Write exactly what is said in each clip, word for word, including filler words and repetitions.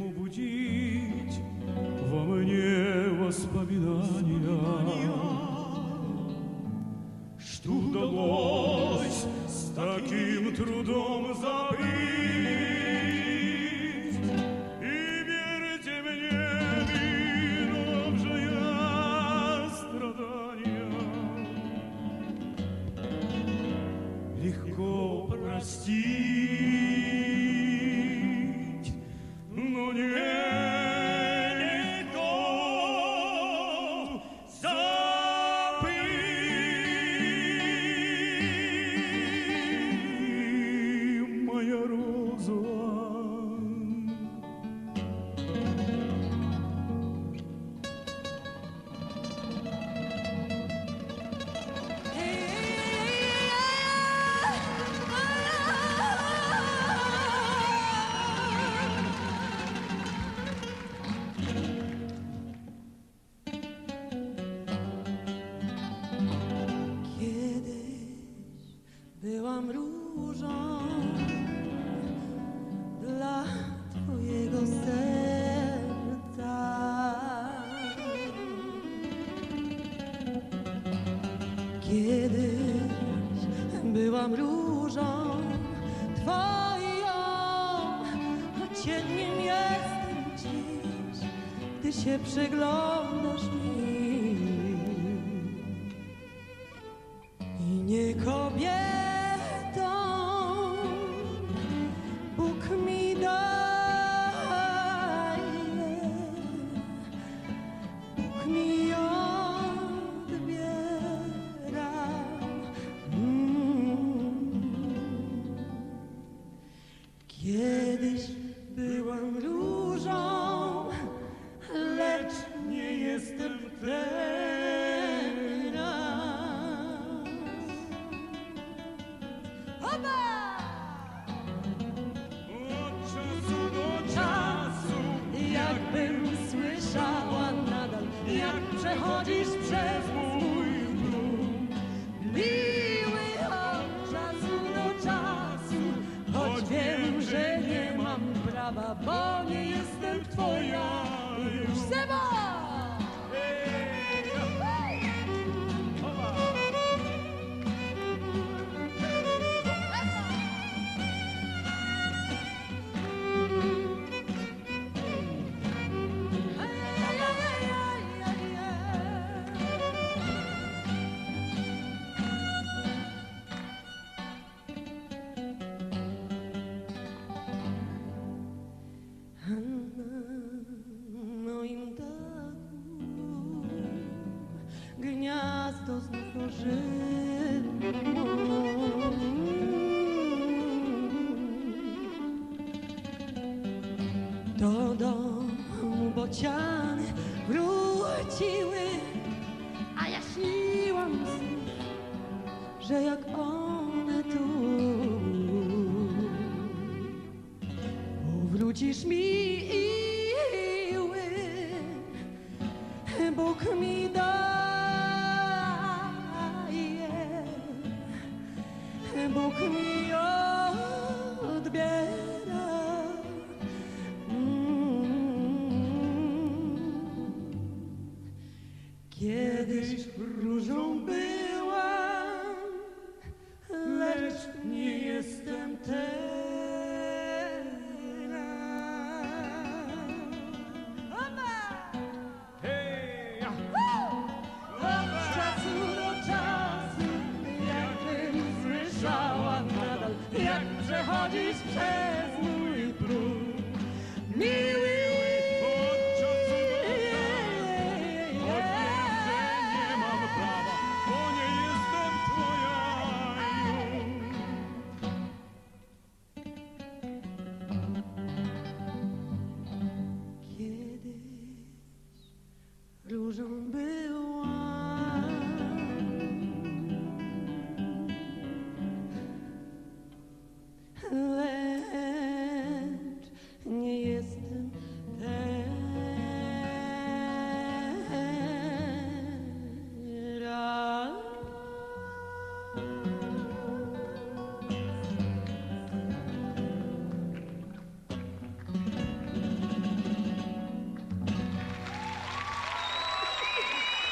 budzić во мне воспоминания, что удалось с таким трудом забыть. И верьте мне, минувшие страдания легко простить, но не легко забыть, моя роза. Byłam różą dla twojego serca. Kiedyś byłam różą twoją, choć cieniem jestem dziś, gdy się przyglądasz mi. I nie kobietą Bóg mi daje, Bóg mi odbiera. Mm. Kiedyś byłam różą, lecz nie jestem teraz. Jakbym słyszała nadal, jak przechodzisz przez mój dół. Miły od czasu do czasu, choć wiem, że nie mam prawa, bo nie jestem twoja już sama. Na moim dachu gniazdo znów ożyło. Do domu bociany wróciły, a ja śniłam znów, że jak one tu powrócisz mi. Bóg mi daje, Bóg mi odbiera. Mm. Kiedyś różą byłam, lecz nie jestem teraz.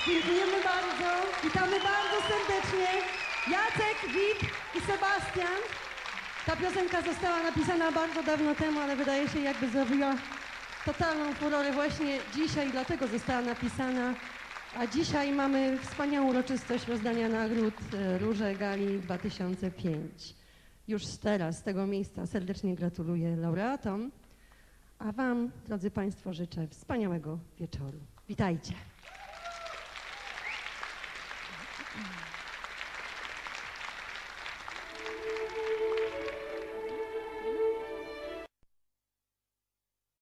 Dziękujemy bardzo. Witamy bardzo serdecznie. Jacek, Wit i Sebastian. Ta piosenka została napisana bardzo dawno temu, ale wydaje się, jakby zrobiła totalną furorę właśnie dzisiaj, dlatego została napisana. A dzisiaj mamy wspaniałą uroczystość rozdania nagród e, Róże Gali dwa tysiące pięć. Już teraz z tego miejsca serdecznie gratuluję laureatom, a wam, drodzy państwo, życzę wspaniałego wieczoru. Witajcie.